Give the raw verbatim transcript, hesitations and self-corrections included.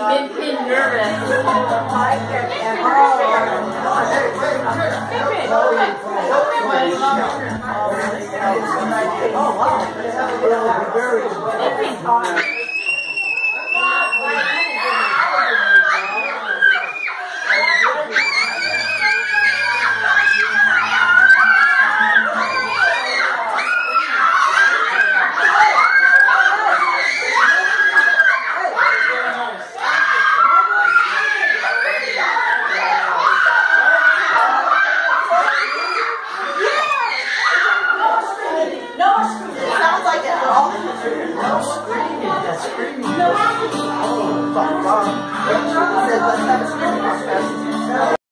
been, been nervous. Oh, wow. Very Sounds like it. No screaming. That's screaming. No.